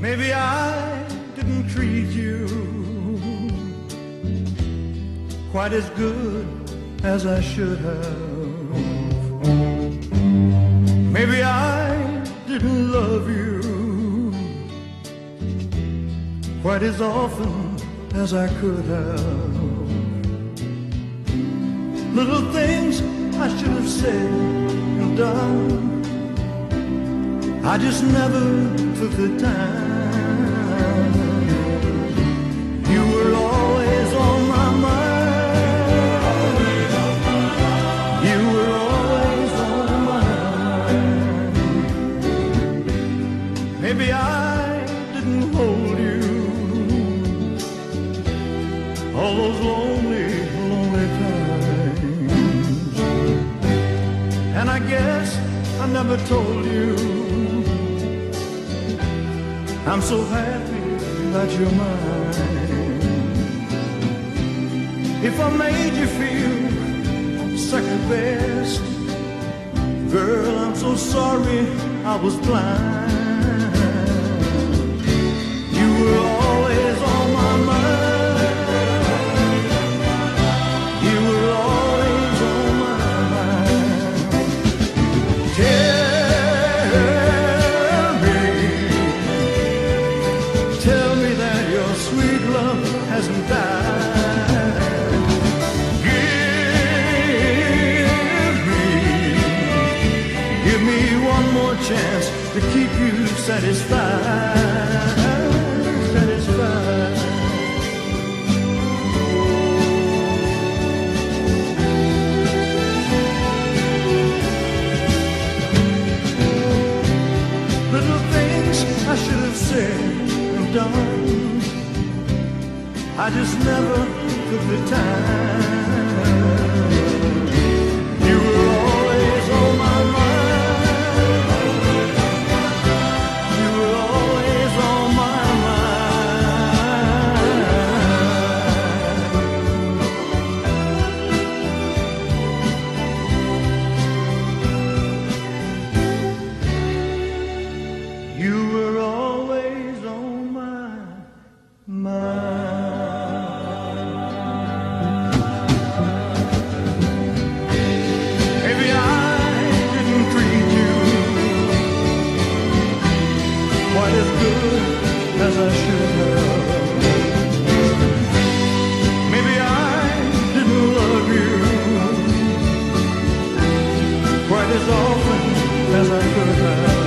Maybe I didn't treat you quite as good as I should have. Maybe I didn't love you quite as often as I could have. Little things I should have said and done, I just never took the time. You were always on my mind. You were always on my mind. Maybe I didn't hold you all those lonely, lonely times. And I guess I never told you I'm so happy that you're mine. If I made you feel second best, girl, I'm so sorry I was blind. You were always on my mind. You were always on my mind. Tell me that your sweet love hasn't died. Give me one more chance to keep you satisfied. Satisfied. Little things I should have said and done, I just never took the time. You were always on my mind. You were always on my mind. You were always on my mind. Quite as good as I should have. Maybe I didn't love you quite as often as I could have.